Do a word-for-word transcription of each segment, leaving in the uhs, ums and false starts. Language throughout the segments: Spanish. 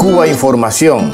Cuba Información.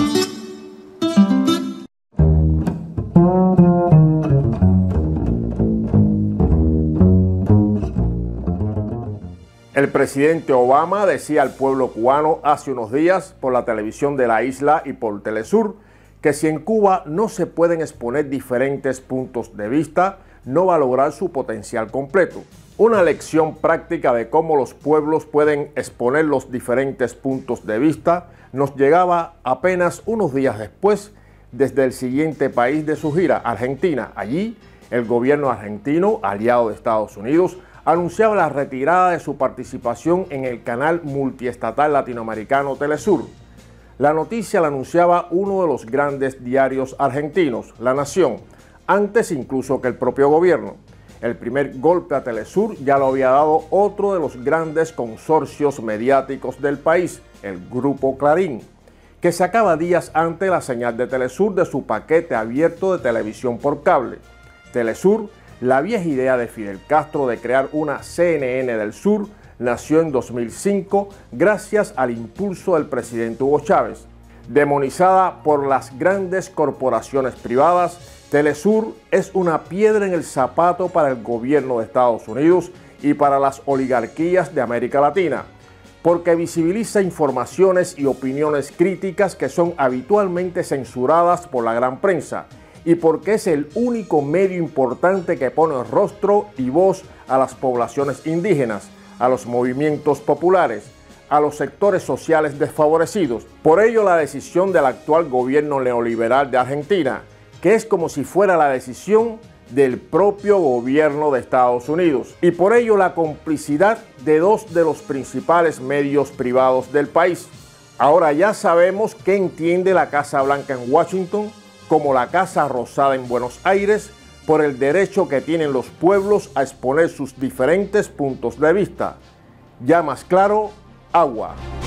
El presidente Obama decía al pueblo cubano hace unos días por la televisión de la isla y por Telesur que si en Cuba no se pueden exponer diferentes puntos de vista, no va a lograr su potencial completo. Una lección práctica de cómo los pueblos pueden exponer los diferentes puntos de vista nos llegaba apenas unos días después desde el siguiente país de su gira, Argentina. Allí, el gobierno argentino, aliado de Estados Unidos, anunciaba la retirada de su participación en el canal multiestatal latinoamericano Telesur. La noticia la anunciaba uno de los grandes diarios argentinos, La Nación, antes incluso que el propio gobierno. El primer golpe a Telesur ya lo había dado otro de los grandes consorcios mediáticos del país, el Grupo Clarín, que sacaba días antes la señal de Telesur de su paquete abierto de televisión por cable. Telesur, la vieja idea de Fidel Castro de crear una C N N del Sur, nació en dos mil cinco gracias al impulso del presidente Hugo Chávez. Demonizada por las grandes corporaciones privadas, Telesur es una piedra en el zapato para el gobierno de Estados Unidos y para las oligarquías de América Latina, porque visibiliza informaciones y opiniones críticas que son habitualmente censuradas por la gran prensa, y porque es el único medio importante que pone rostro y voz a las poblaciones indígenas, a los movimientos populares, a los sectores sociales desfavorecidos. Por ello, la decisión del actual gobierno neoliberal de Argentina, que es como si fuera la decisión del propio gobierno de Estados Unidos. Y por ello, la complicidad de dos de los principales medios privados del país. Ahora ya sabemos qué entiende la Casa Blanca en Washington como la Casa Rosada en Buenos Aires por el derecho que tienen los pueblos a exponer sus diferentes puntos de vista. Ya más claro, agua.